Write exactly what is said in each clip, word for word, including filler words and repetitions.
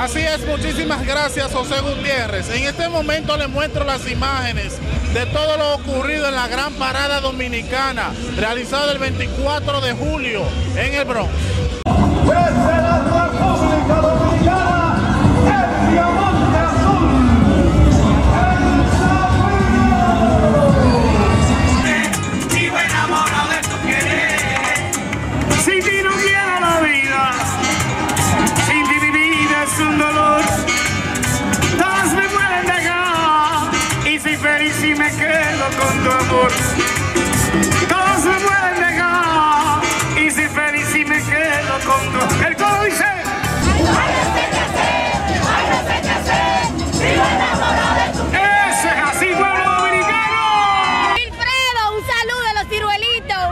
Así es, muchísimas gracias, José Gutiérrez. En este momento les muestro las imágenes de todo lo ocurrido en la gran parada dominicana, realizada el veinticuatro de julio en el Bronx. Desde la República Dominicana, el diamante azul. Vivo enamorado de tu querer. Sin ti no quiero la vida. Sin ti mi vida es un dolor. Todos me pueden dejar y soy feliz si me quedo con tu amor. Todos me pueden dejar y soy feliz si me quedo con tu amor. El coro dice: Ay, no sé qué hacer, ay, no sé qué hacer. Vivo enamorado de tu querer. ¡Eso es así, pueblo dominicano! Wilfredo, un saludo a los ciruelitos.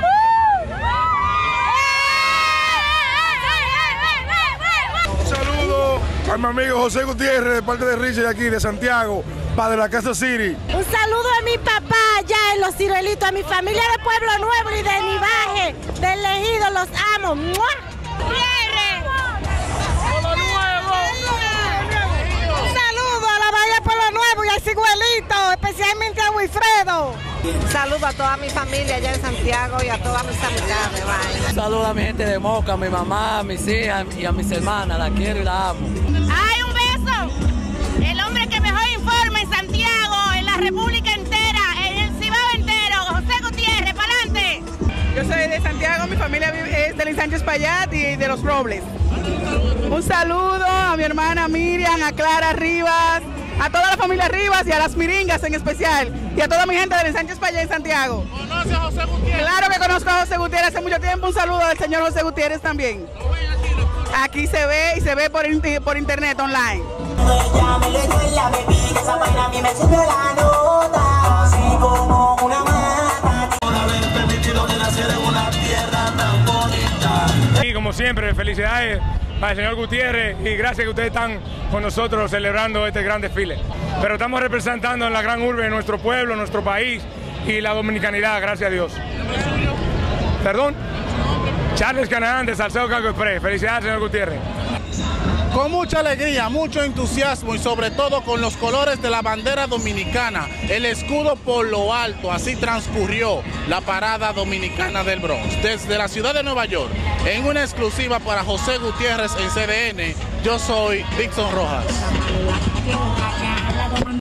Un saludo a mi amigo José Gutiérrez de parte de Richard aquí de Santiago, padre de la Casa City. Un saludo a mi papá allá en Los Ciruelitos, a mi familia de Pueblo Nuevo y de Nivaje, del Ejido, los amo. ¡Mua! Un saludo a la Bahía Pueblo Nuevo y al Ciguelito, especialmente a Wilfredo. Un saludo a toda mi familia allá en Santiago y a todas mis amistades. Bye. Un saludo a mi gente de Moca, a mi mamá, a mis hijas y a mis hermanas. La quiero y la amo. ¡Ay, un beso! El hombre que mejor informa en Santiago, en la República entera, en el Cibao entero, José Gutiérrez, para adelante. Yo soy de Santiago, mi familia es del Sánchez Payat y de Los Robles. Un saludo a mi hermana Miriam, a Clara Rivas, a toda la familia Rivas y a las miringas en especial, y a toda mi gente del Sánchez Payat en Santiago. ¿Conoce a José Gutiérrez? Claro que conozco a José Gutiérrez hace mucho tiempo. Un saludo al señor José Gutiérrez también. Aquí se ve y se ve por, por internet online. Ella me le dio en la bebida, esa vaina a mí me subió la nota, así como una mata. Por haber permitido que naciera en una tierra tan bonita. Y como siempre, felicidades al señor Gutiérrez y gracias que ustedes están con nosotros celebrando este gran desfile. Pero estamos representando en la gran urbe de nuestro pueblo, nuestro país y la dominicanidad, gracias a Dios. Perdón. Charles Canaán de Salcedo Cargo Express. Felicidades, señor Gutiérrez. Con mucha alegría, mucho entusiasmo y sobre todo con los colores de la bandera dominicana, el escudo por lo alto, así transcurrió la parada dominicana del Bronx. Desde la ciudad de Nueva York, en una exclusiva para José Gutiérrez en C D N, yo soy Dixon Rojas.